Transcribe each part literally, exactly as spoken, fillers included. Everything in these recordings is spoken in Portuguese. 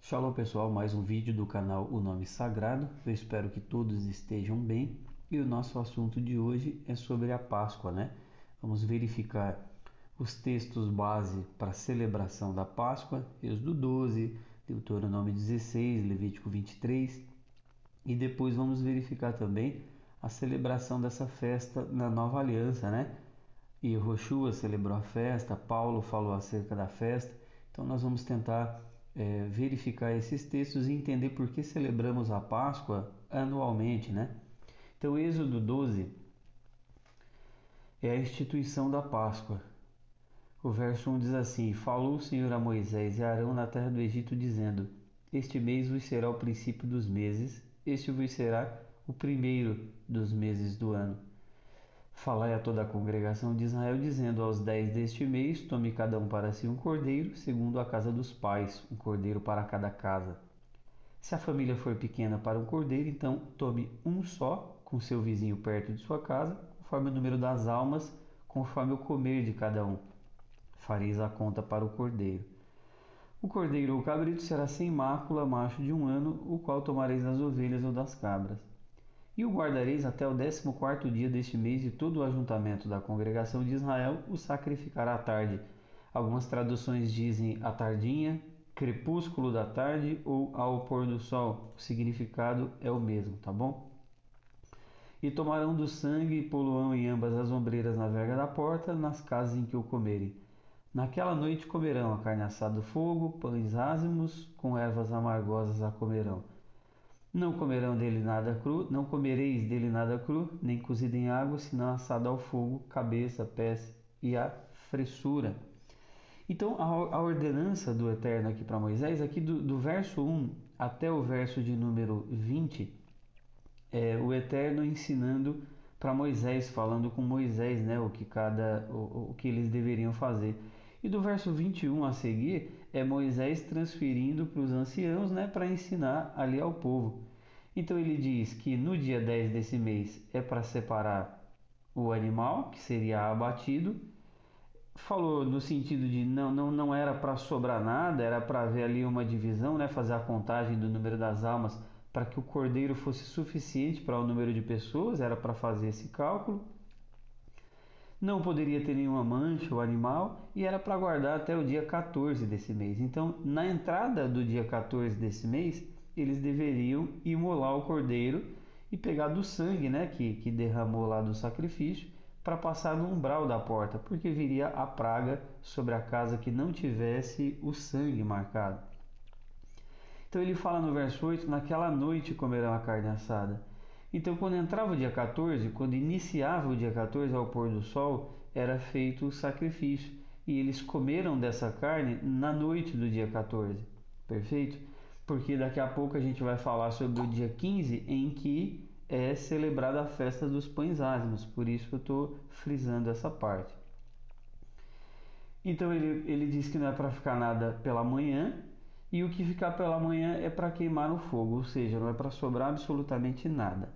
Shalom pessoal, mais um vídeo do canal O Nome Sagrado. Eu espero que todos estejam bem. E o nosso assunto de hoje é sobre a Páscoa, né? Vamos verificar os textos base para a celebração da Páscoa, Êxodo doze, Deuteronômio dezesseis, Levítico vinte e três. E depois vamos verificar também a celebração dessa festa na Nova Aliança, né? E Yoshua celebrou a festa, Paulo falou acerca da festa. Então nós vamos tentar é, verificar esses textos e entender por que celebramos a Páscoa anualmente, né? Então Êxodo doze é a instituição da Páscoa. O verso um diz assim: Falou o Senhor a Moisés e a Arão na terra do Egito, dizendo: Este mês vos será o princípio dos meses, este vos será o primeiro dos meses do ano. Falai a toda a congregação de Israel, dizendo: Aos dez deste mês, tome cada um para si um cordeiro, segundo a casa dos pais, um cordeiro para cada casa. Se a família for pequena para um cordeiro, então tome um só, com seu vizinho perto de sua casa, conforme o número das almas, conforme o comer de cada um. Fareis a conta para o cordeiro. O cordeiro ou cabrito será sem mácula, macho de um ano, o qual tomareis das ovelhas ou das cabras. E o guardareis até o décimo quarto dia deste mês, e todo o ajuntamento da congregação de Israel o sacrificará à tarde. Algumas traduções dizem à tardinha, crepúsculo da tarde ou ao pôr do sol. O significado é o mesmo, tá bom? E tomarão do sangue e poluão em ambas as ombreiras na verga da porta, nas casas em que o comerem. Naquela noite comerão a carne assada do fogo, pães ázimos, com ervas amargosas a comerão. Não comerão dele nada cru, não comereis dele nada cru, nem cozido em água, senão assado ao fogo, cabeça, pés e a fressura. Então, a ordenança do Eterno aqui para Moisés, aqui do, do verso um até o verso de número vinte, é o Eterno ensinando para Moisés, falando com Moisés, né, o que cada, o, o que eles deveriam fazer. E do verso vinte e um a seguir é Moisés transferindo para os anciãos, né, para ensinar ali ao povo. Então ele diz que no dia dez desse mês é para separar o animal, que seria abatido. Falou no sentido de não, não, não era para sobrar nada, era para haver ali uma divisão, né, fazer a contagem do número das almas para que o cordeiro fosse suficiente para o número de pessoas, era para fazer esse cálculo. Não poderia ter nenhuma mancha o animal e era para guardar até o dia quatorze desse mês. Então, na entrada do dia quatorze desse mês, eles deveriam imolar o cordeiro e pegar do sangue, né, que, que derramou lá do sacrifício, para passar no umbral da porta, porque viria a praga sobre a casa que não tivesse o sangue marcado. Então ele fala no verso oito, naquela noite comerão a carne assada. Então quando entrava o dia quatorze, quando iniciava o dia quatorze ao pôr do sol, era feito o sacrifício. E eles comeram dessa carne na noite do dia quatorze. Perfeito? Porque daqui a pouco a gente vai falar sobre o dia quinze, em que é celebrada a festa dos pães ázimos. Por isso que eu estou frisando essa parte. Então ele, ele diz que não é para ficar nada pela manhã, e o que ficar pela manhã é para queimar no fogo, ou seja, não é para sobrar absolutamente nada.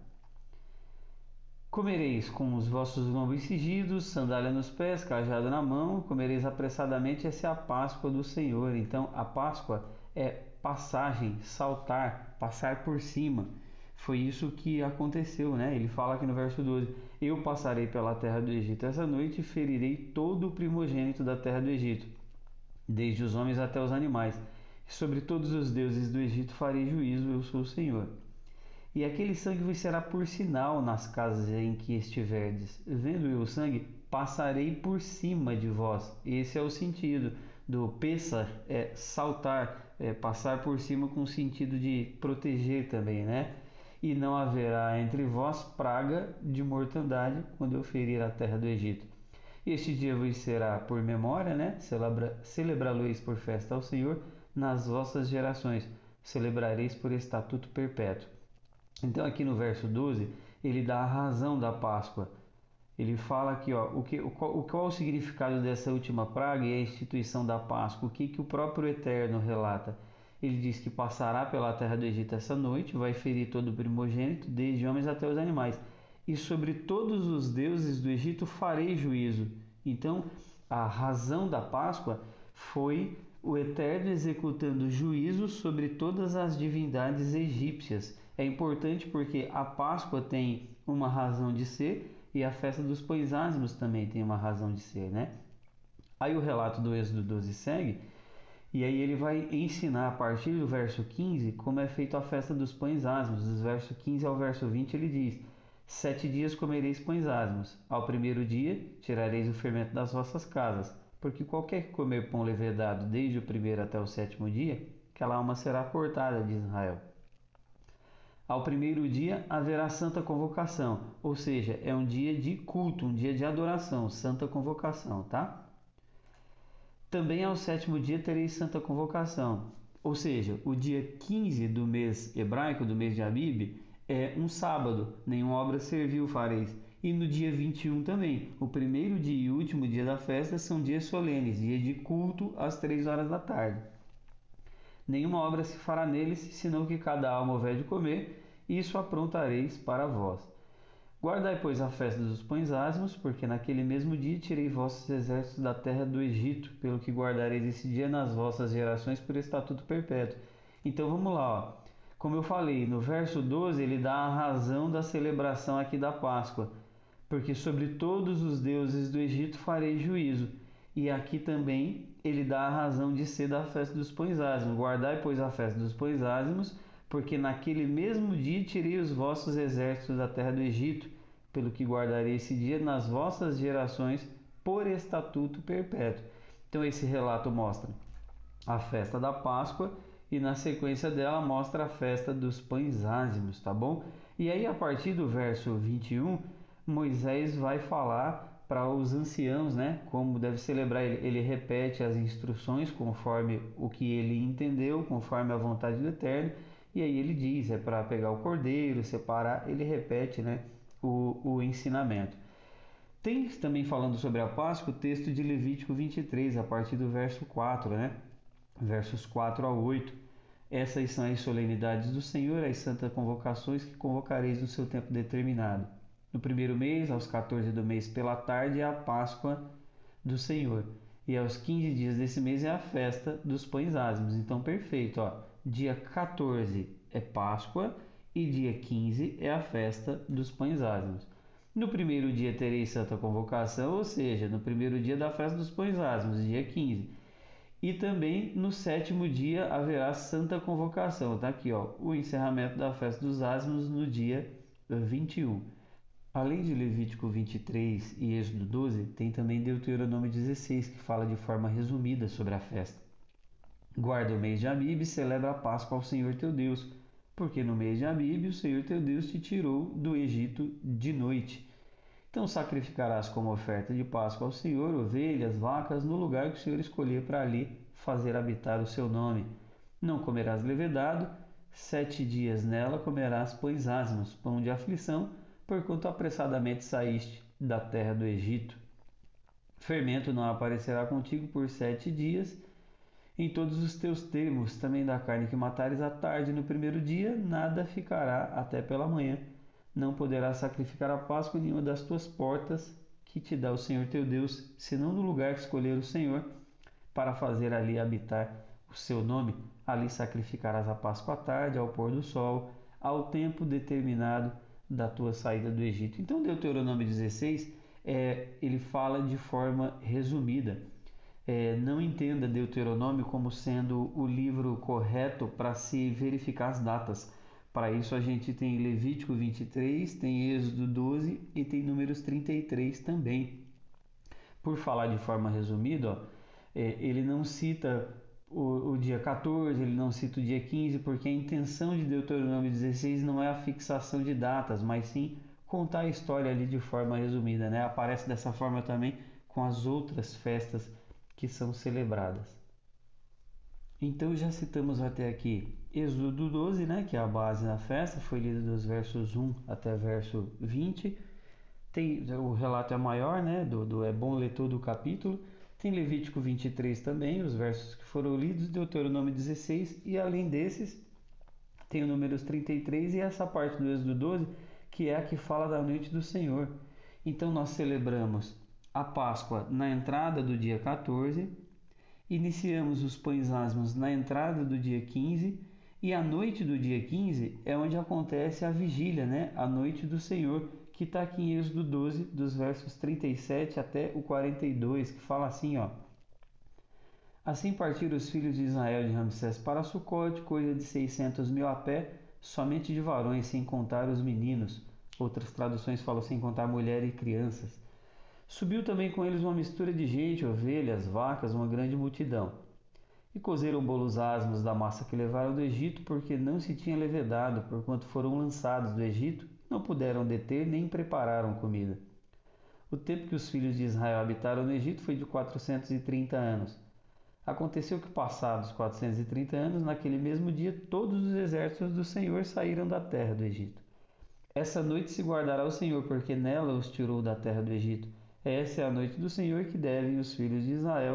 Comereis com os vossos lombos cingidos, sandália nos pés, cajado na mão, comereis apressadamente, essa é a Páscoa do Senhor. Então a Páscoa é passagem, saltar, passar por cima. Foi isso que aconteceu, né? Ele fala aqui no verso doze: Eu passarei pela terra do Egito essa noite e ferirei todo o primogênito da terra do Egito, desde os homens até os animais. Sobre todos os deuses do Egito farei juízo, eu sou o Senhor. E aquele sangue vos será por sinal nas casas em que estiverdes. Vendo eu o sangue, passarei por cima de vós. Esse é o sentido do pesar, é saltar, é passar por cima com o sentido de proteger também, né? E não haverá entre vós praga de mortandade quando eu ferir a terra do Egito. Este dia vos será por memória, né? Celebra, celebrá-lo-eis por festa ao Senhor nas vossas gerações. Celebrareis por estatuto perpétuo. Então aqui no verso doze, ele dá a razão da Páscoa. Ele fala aqui, ó, o que, o, qual, qual é o significado dessa última praga e a instituição da Páscoa? O que, que o próprio Eterno relata? Ele diz que passará pela terra do Egito essa noite, vai ferir todo o primogênito, desde homens até os animais. E sobre todos os deuses do Egito farei juízo. Então, a razão da Páscoa foi o Eterno executando juízo sobre todas as divindades egípcias. É importante porque a Páscoa tem uma razão de ser e a festa dos pães ázimos também tem uma razão de ser, né? Aí o relato do Êxodo doze segue, e aí ele vai ensinar a partir do verso quinze como é feita a festa dos pães ázimos. Dos versos quinze ao verso vinte ele diz: Sete dias comereis pães ázimos. Ao primeiro dia tirareis o fermento das vossas casas, porque qualquer que comer pão levedado desde o primeiro até o sétimo dia, aquela alma será cortada de Israel. Ao primeiro dia haverá santa convocação, ou seja, é um dia de culto, um dia de adoração, santa convocação, tá? Também ao sétimo dia tereis santa convocação, ou seja, o dia quinze do mês hebraico, do mês de Abib, é um sábado, nenhuma obra servil fareis. E no dia vinte e um também, o primeiro dia e último dia da festa são dias solenes, dia de culto às três horas da tarde. Nenhuma obra se fará neles, senão que cada alma houver de comer, isso aprontareis para vós. Guardai, pois, a festa dos pães ázimos, porque naquele mesmo dia tirei vossos exércitos da terra do Egito, pelo que guardareis esse dia nas vossas gerações por estatuto perpétuo. Então vamos lá, ó. Como eu falei, no verso doze ele dá a razão da celebração aqui da Páscoa, porque sobre todos os deuses do Egito farei juízo. E aqui também ele dá a razão de ser da festa dos pães ázimos. Guardai, pois, a festa dos pães ázimos, porque naquele mesmo dia tirei os vossos exércitos da terra do Egito, pelo que guardarei esse dia nas vossas gerações por estatuto perpétuo. Então esse relato mostra a festa da Páscoa e na sequência dela mostra a festa dos pães ázimos, tá bom? E aí a partir do verso vinte e um, Moisés vai falar para os anciãos, né, como deve celebrar. Ele, ele repete as instruções conforme o que ele entendeu, conforme a vontade do Eterno. E aí ele diz, é para pegar o cordeiro, separar, ele repete, né, o, o ensinamento. Tem também, falando sobre a Páscoa, o texto de Levítico vinte e três, a partir do verso quatro, né, versos quatro a oito. Essas são as solenidades do Senhor, as santas convocações que convocareis no seu tempo determinado. No primeiro mês, aos quatorze do mês pela tarde, é a Páscoa do Senhor. E aos quinze dias desse mês é a festa dos pães ázimos. Então, perfeito, ó. Dia quatorze é Páscoa e dia quinze é a festa dos pães ázimos. No primeiro dia tereis santa convocação, ou seja, no primeiro dia da festa dos pães ázimos, dia quinze. E também no sétimo dia haverá santa convocação. Tá aqui, ó, o encerramento da festa dos ázimos no dia vinte e um. Além de Levítico vinte e três e Êxodo doze, tem também Deuteronômio dezesseis, que fala de forma resumida sobre a festa. Guarda o mês de Abib e celebra a Páscoa ao Senhor teu Deus, porque no mês de Abib o Senhor teu Deus te tirou do Egito de noite. Então sacrificarás como oferta de Páscoa ao Senhor ovelhas, vacas, no lugar que o Senhor escolher para ali fazer habitar o seu nome. Não comerás levedado, sete dias nela comerás pães ázimos, pão de aflição, porquanto apressadamente saíste da terra do Egito. Fermento não aparecerá contigo por sete dias. Em todos os teus termos, também da carne que matares à tarde no primeiro dia, nada ficará até pela manhã. Não poderás sacrificar a Páscoa em nenhuma das tuas portas que te dá o Senhor teu Deus, senão no lugar que escolher o Senhor, para fazer ali habitar o seu nome. Ali sacrificarás a Páscoa à tarde, ao pôr do sol, ao tempo determinado da tua saída do Egito. Então, Deuteronômio dezesseis, é, ele fala de forma resumida. É, não entenda Deuteronômio como sendo o livro correto para se verificar as datas. Para isso a gente tem Levítico vinte e três, tem Êxodo doze e tem Números trinta e três também. Por falar de forma resumida, ó, é, ele não cita o, o dia quatorze, ele não cita o dia quinze, porque a intenção de Deuteronômio dezesseis não é a fixação de datas, mas sim contar a história ali de forma resumida, né? Aparece dessa forma também com as outras festas que são celebradas. Então já citamos até aqui Êxodo doze, né, que é a base da festa, foi lido dos versos um até verso vinte. Tem, o relato é maior, né, do, do, é bom ler todo o capítulo. Tem Levítico vinte e três também, os versos que foram lidos, Deuteronômio dezesseis, e além desses, tem o Números trinta e três e essa parte do Êxodo doze, que é a que fala da noite do Senhor. Então nós celebramos a Páscoa na entrada do dia quatorze, iniciamos os pães asmos na entrada do dia quinze, e a noite do dia quinze é onde acontece a vigília, né? A noite do Senhor, que está aqui em Êxodo doze, dos versos trinta e sete até o quarenta e dois, que fala assim, ó. Assim partiram os filhos de Israel de Ramsés para Sucote, coisa de seiscentos mil a pé, somente de varões, sem contar os meninos. Outras traduções falam sem contar mulher e crianças. Subiu também com eles uma mistura de gente, ovelhas, vacas, uma grande multidão. E cozeram bolos asmos da massa que levaram do Egito, porque não se tinha levedado, porquanto foram lançados do Egito, não puderam deter nem prepararam comida. O tempo que os filhos de Israel habitaram no Egito foi de quatrocentos e trinta anos. Aconteceu que, passados quatrocentos e trinta anos, naquele mesmo dia, todos os exércitos do Senhor saíram da terra do Egito. Essa noite se guardará o Senhor, porque nela os tirou da terra do Egito. Essa é a noite do Senhor que devem os filhos de Israel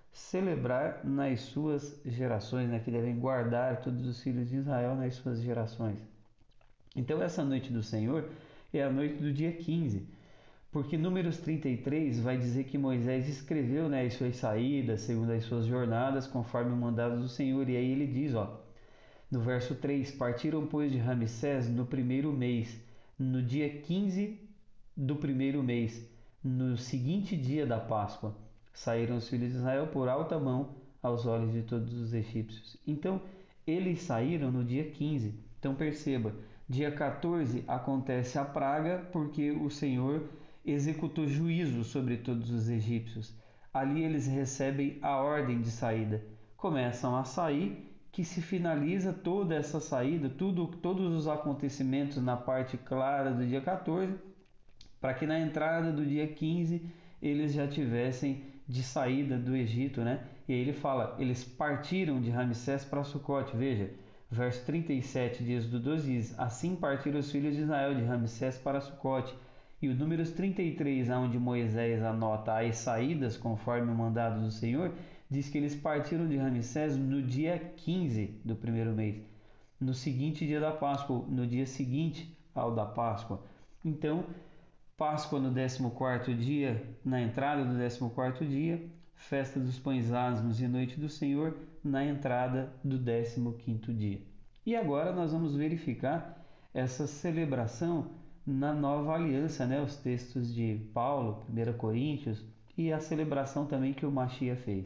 celebrar nas suas gerações, né? Que devem guardar todos os filhos de Israel nas suas gerações. Então, essa noite do Senhor é a noite do dia quinze. Porque Números trinta e três vai dizer que Moisés escreveu, né, as suas saídas, segundo as suas jornadas, conforme o mandado do Senhor. E aí ele diz, ó, no verso três, partiram, pois, de Ramsés no primeiro mês, no dia quinze do primeiro mês, no seguinte dia da Páscoa. Saíram os filhos de Israel por alta mão aos olhos de todos os egípcios. Então, eles saíram no dia quinze. Então, perceba, dia quatorze acontece a praga, porque o Senhor executou juízo sobre todos os egípcios. Ali eles recebem a ordem de saída. Começam a sair, que se finaliza toda essa saída, tudo, todos os acontecimentos na parte clara do dia quatorze, para que na entrada do dia quinze eles já tivessem de saída do Egito, né? E aí ele fala, eles partiram de Ramsés para Sucote. Veja, verso trinta e sete de Êxodo doze diz, assim partiram os filhos de Israel de Ramsés para Sucote. E o Números trinta e três, onde Moisés anota as saídas conforme o mandado do Senhor, diz que eles partiram de Ramsés no dia quinze do primeiro mês, no seguinte dia da Páscoa, no dia seguinte ao da Páscoa. Então, Páscoa no décimo quarto dia, na entrada do décimo quarto dia, festa dos pães asmos e noite do Senhor, na entrada do décimo quinto dia. E agora nós vamos verificar essa celebração na nova aliança, né? Os textos de Paulo, primeira Coríntios, e a celebração também que o Machia fez.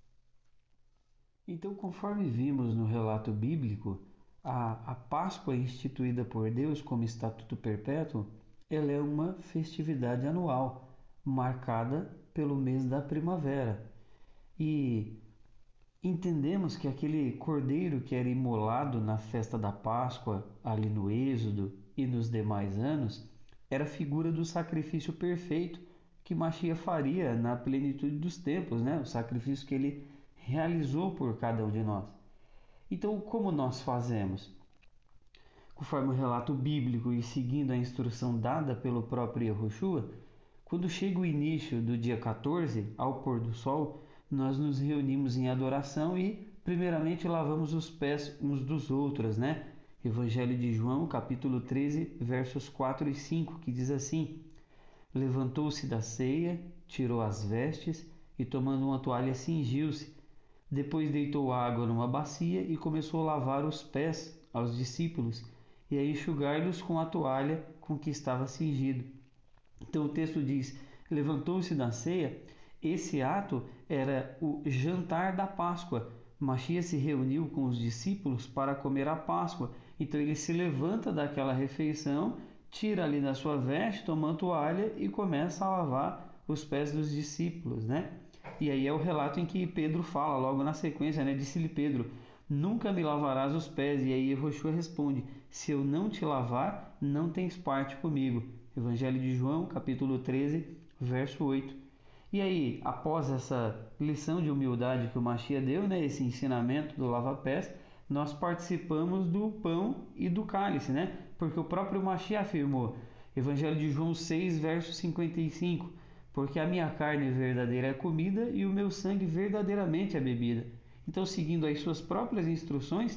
Então, conforme vimos no relato bíblico, a, a Páscoa instituída por Deus como estatuto perpétuo, ela é uma festividade anual, marcada pelo mês da primavera. E entendemos que aquele cordeiro que era imolado na festa da Páscoa, ali no Êxodo, e nos demais anos, era figura do sacrifício perfeito que Machia faria na plenitude dos tempos, né? O sacrifício que ele realizou por cada um de nós. Então, como nós fazemos? Conforme o relato bíblico e seguindo a instrução dada pelo próprio Yahushua, quando chega o início do dia quatorze, ao pôr do sol, nós nos reunimos em adoração e, primeiramente, lavamos os pés uns dos outros, né? Evangelho de João, capítulo treze, versos quatro e cinco, que diz assim, levantou-se da ceia, tirou as vestes e, tomando uma toalha, cingiu-se. Depois deitou água numa bacia e começou a lavar os pés aos discípulos e a enxugar-lhes com a toalha com que estava cingido. Então o texto diz, levantou-se da ceia. Esse ato era o jantar da Páscoa. Machia se reuniu com os discípulos para comer a Páscoa. Então ele se levanta daquela refeição, tira ali da sua veste, toma a toalha e começa a lavar os pés dos discípulos, né? E aí é o relato em que Pedro fala, logo na sequência, né? Disse-lhe Pedro, nunca me lavarás os pés. E aí Yahushua responde, se eu não te lavar, não tens parte comigo. Evangelho de João, capítulo treze, verso oito. E aí, após essa lição de humildade que o Machia deu, né, esse ensinamento do lava-pés, nós participamos do pão e do cálice, né? Porque o próprio Machia afirmou, Evangelho de João seis, verso cinquenta e cinco, porque a minha carne verdadeira é comida e o meu sangue verdadeiramente é bebida. Então, seguindo as suas próprias instruções,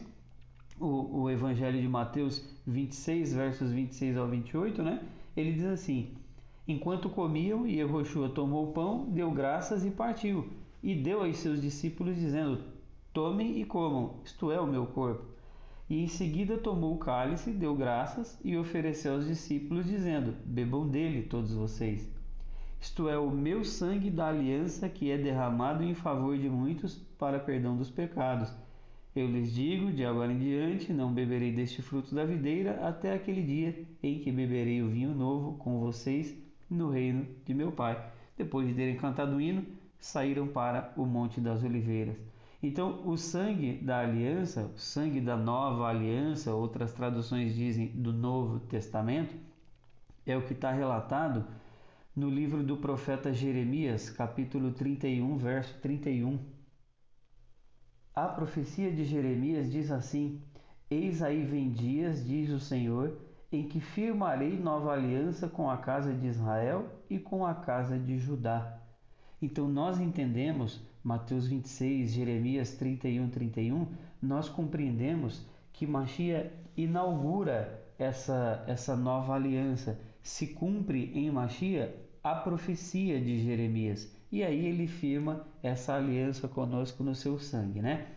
o, o Evangelho de Mateus vinte e seis, versos vinte e seis ao vinte e oito, né? Ele diz assim, enquanto comiam, Yahushua tomou o pão, deu graças e partiu, e deu aos seus discípulos, dizendo: tomem e comam, isto é o meu corpo. E em seguida tomou o cálice, deu graças e ofereceu aos discípulos, dizendo: bebam dele todos vocês. Isto é o meu sangue da aliança, que é derramado em favor de muitos para perdão dos pecados. Eu lhes digo, de agora em diante, não beberei deste fruto da videira até aquele dia em que beberei o vinho novo com vocês no reino de meu Pai. Depois de terem cantado o hino, saíram para o Monte das Oliveiras. Então, o sangue da aliança, o sangue da nova aliança, outras traduções dizem do Novo Testamento, é o que está relatado no livro do profeta Jeremias, capítulo trinta e um, verso trinta e um. A profecia de Jeremias diz assim: eis aí vem dias, diz o Senhor, em que firmarei nova aliança com a casa de Israel e com a casa de Judá. Então nós entendemos, Mateus vinte e seis, Jeremias trinta e um, trinta e um, nós compreendemos que Mashiach inaugura essa, essa nova aliança. Se cumpre em Mashiach a profecia de Jeremias. E aí ele firma essa aliança conosco no seu sangue, né?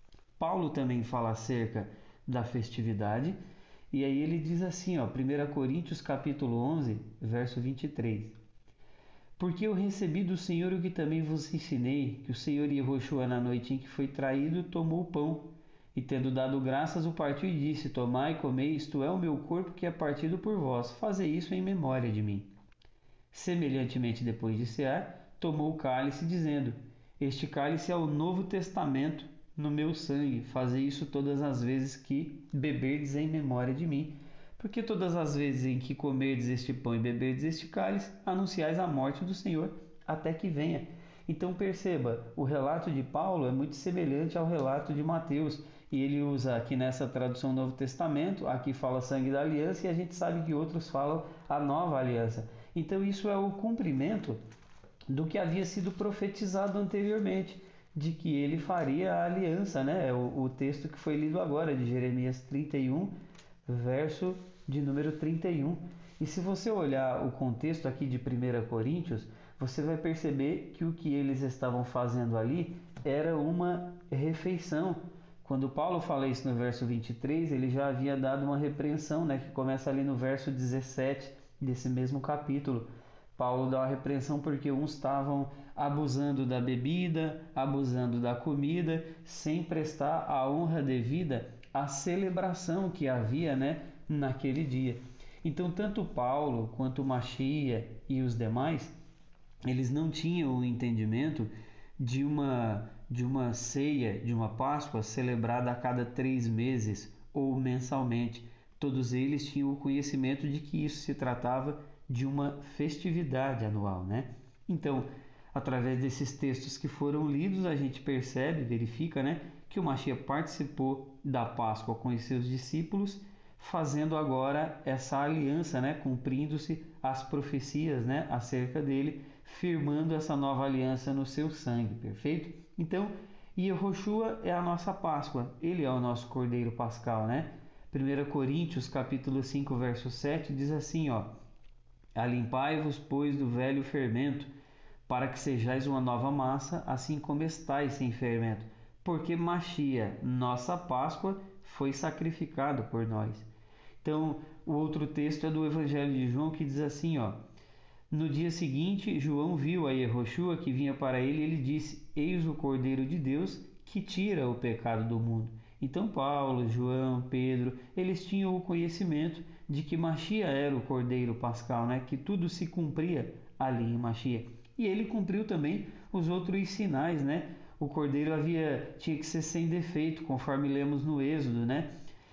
Paulo também fala acerca da festividade, e aí ele diz assim, ó, primeira Coríntios capítulo onze, verso vinte e três. Porque eu recebi do Senhor o que também vos ensinei, que o Senhor Yehoshua, na noite em que foi traído, tomou o pão, e tendo dado graças, o partiu e disse: tomai e comei, isto é o meu corpo que é partido por vós, fazei isso em memória de mim. Semelhantemente, depois de cear, tomou o cálice, dizendo: este cálice é o novo testamento no meu sangue, fazei isso todas as vezes que beberdes em memória de mim. Porque todas as vezes em que comerdes este pão e beberdes este cálice, anunciais a morte do Senhor até que venha. Então perceba, o relato de Paulo é muito semelhante ao relato de Mateus, e ele usa aqui nessa tradução Novo Testamento, aqui fala sangue da aliança, e a gente sabe que outros falam a nova aliança. Então isso é o cumprimento do que havia sido profetizado anteriormente, de que ele faria a aliança, né? O, o texto que foi lido agora, de Jeremias trinta e um, verso de número trinta e um. E se você olhar o contexto aqui de primeira Coríntios, você vai perceber que o que eles estavam fazendo ali era uma refeição. Quando Paulo fala isso no verso vinte e três, ele já havia dado uma repreensão, né, que começa ali no verso dezessete desse mesmo capítulo. Paulo dá uma repreensão porque uns estavam abusando da bebida, abusando da comida, sem prestar a honra devida à celebração que havia, né, naquele dia. Então, tanto Paulo quanto Machia e os demais, eles não tinham o entendimento de uma, de uma ceia, de uma Páscoa celebrada a cada três meses ou mensalmente. Todos eles tinham o conhecimento de que isso se tratava de uma festividade anual, né? Então, através desses textos que foram lidos, a gente percebe, verifica, né, que o Mashiach participou da Páscoa com os seus discípulos, fazendo agora essa aliança, né, cumprindo-se as profecias, né, acerca dele, firmando essa nova aliança no seu sangue, perfeito? Então, Yehoshua é a nossa Páscoa, ele é o nosso Cordeiro Pascal, né? primeira Coríntios capítulo cinco, verso sete diz assim, ó: alimpai-vos, pois, do velho fermento, para que sejais uma nova massa, assim como estáis sem fermento, porque Mashiach, nossa Páscoa, foi sacrificado por nós. Então, o outro texto é do Evangelho de João, que diz assim, ó: no dia seguinte, João viu a Yehoshua que vinha para ele, e ele disse: eis o Cordeiro de Deus que tira o pecado do mundo. Então Paulo, João, Pedro, eles tinham o conhecimento de que Mashiach era o Cordeiro Pascal, né? Que tudo se cumpria ali em Mashiach. E ele cumpriu também os outros sinais, né? O Cordeiro havia, tinha que ser sem defeito, conforme lemos no Êxodo, né?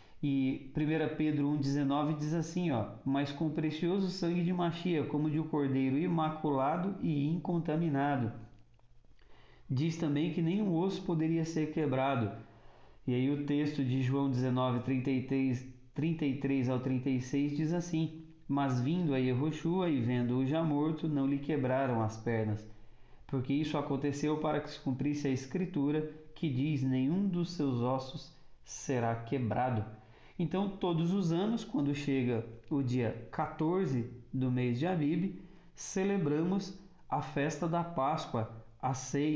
E primeira Pedro um, dezenove diz assim, ó: mas com o precioso sangue de Mashiach, como de um cordeiro imaculado e incontaminado. Diz também que nenhum osso poderia ser quebrado. E aí o texto de João dezenove, trinta e três, trinta e três ao trinta e seis diz assim: mas vindo a Yehoshua e vendo-o já morto, não lhe quebraram as pernas, porque isso aconteceu para que se cumprisse a escritura, que diz: nenhum dos seus ossos será quebrado. Então, todos os anos, quando chega o dia quatorze do mês de Abib, celebramos a festa da Páscoa, a ceia,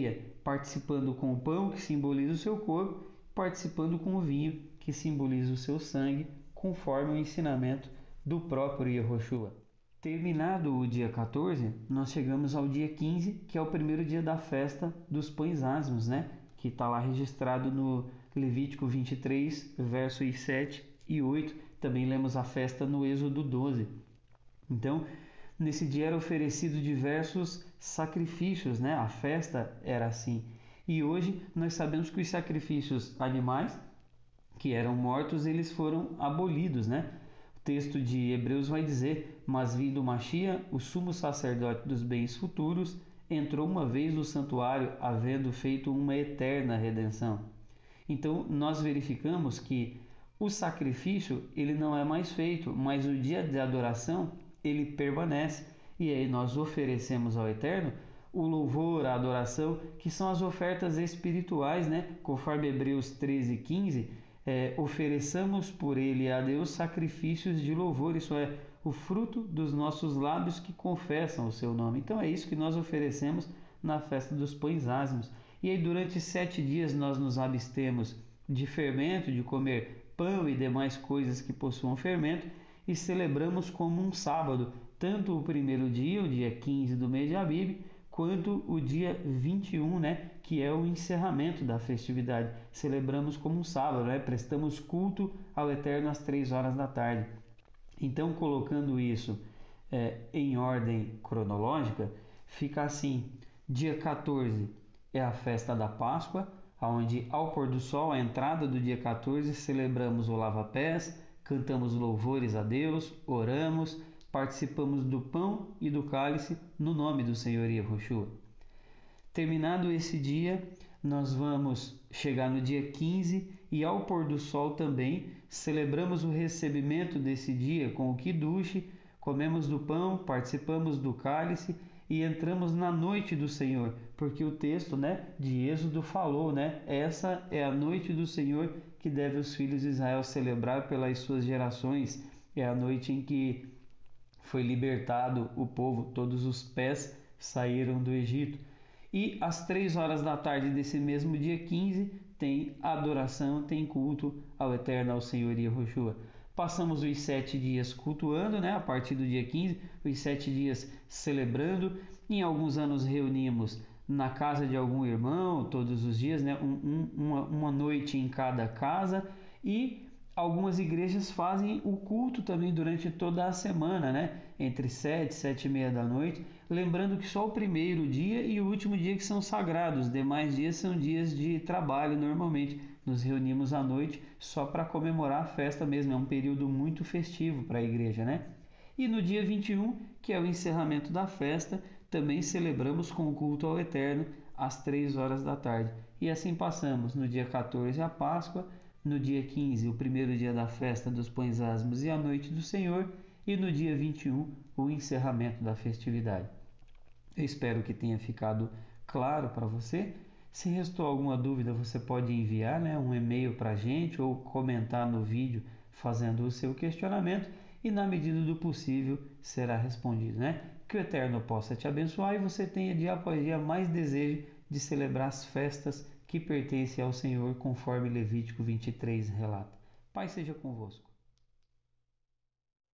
participando com o pão, que simboliza o seu corpo, participando com o vinho, que simboliza o seu sangue, conforme o ensinamento do próprio Yahushua. Terminado o dia quatorze, nós chegamos ao dia quinze, que é o primeiro dia da festa dos pães asmos, né? Que está lá registrado no Levítico vinte e três, versos sete e oito. Também lemos a festa no Êxodo doze. Então, nesse dia era oferecido diversos sacrifícios, né? A festa era assim. E hoje nós sabemos que os sacrifícios animais que eram mortos, eles foram abolidos, né? O texto de Hebreus vai dizer: mas vindo Machia, o sumo sacerdote dos bens futuros, entrou uma vez no santuário, havendo feito uma eterna redenção. Então, nós verificamos que o sacrifício, ele não é mais feito, mas o dia de adoração, ele permanece. E aí nós oferecemos ao Eterno o louvor, a adoração, que são as ofertas espirituais, né? Conforme Hebreus treze, quinze, é, ofereçamos por ele a Deus sacrifícios de louvor, isso é, o fruto dos nossos lábios que confessam o seu nome. Então é isso que nós oferecemos na festa dos pães asmos. E aí durante sete dias nós nos abstemos de fermento, de comer pão e demais coisas que possuam fermento, e celebramos como um sábado, tanto o primeiro dia, o dia quinze do mês de Abib, quanto o dia vinte e um, né, que é o encerramento da festividade. Celebramos como um sábado, né, prestamos culto ao Eterno às três horas da tarde. Então, colocando isso é, em ordem cronológica, fica assim: dia quatorze é a festa da Páscoa, onde ao pôr do sol, a entrada do dia quatorze, celebramos o lava-pés, cantamos louvores a Deus, oramos, participamos do pão e do cálice no nome do Senhor Yahushua. Terminado esse dia, nós vamos chegar no dia quinze e ao pôr do sol também celebramos o recebimento desse dia com o Kiddush, comemos do pão, participamos do cálice e entramos na noite do Senhor, porque o texto, né, de Êxodo falou, né, essa é a noite do Senhor que deve os filhos de Israel celebrar pelas suas gerações, é a noite em que foi libertado o povo, todos os pés saíram do Egito. E às três horas da tarde desse mesmo dia quinze, tem adoração, tem culto ao Eterno, ao Senhor Yahushua. Passamos os sete dias cultuando, né? A partir do dia quinze, os sete dias celebrando. Em alguns anos reunimos na casa de algum irmão, todos os dias, né? Um, um, uma, uma noite em cada casa. E algumas igrejas fazem o culto também durante toda a semana, né? Entre sete, sete e meia da noite. Lembrando que só o primeiro dia e o último dia que são sagrados. Os demais dias são dias de trabalho normalmente. Nos reunimos à noite só para comemorar a festa mesmo. É um período muito festivo para a igreja, né? E no dia vinte e um, que é o encerramento da festa, também celebramos com o culto ao Eterno às três horas da tarde. E assim passamos no dia quatorze a Páscoa, no dia quinze o primeiro dia da festa dos pães asmos e a noite do Senhor, e no dia vinte e um o encerramento da festividade. Eu espero que tenha ficado claro para você. Se restou alguma dúvida, você pode enviar, né, um e-mail para a gente ou comentar no vídeo fazendo o seu questionamento e, na medida do possível, será respondido, né? Que o Eterno possa te abençoar e você tenha dia após dia mais desejo de celebrar as festas que pertencem ao Senhor, conforme Levítico vinte e três relata. Pai seja convosco.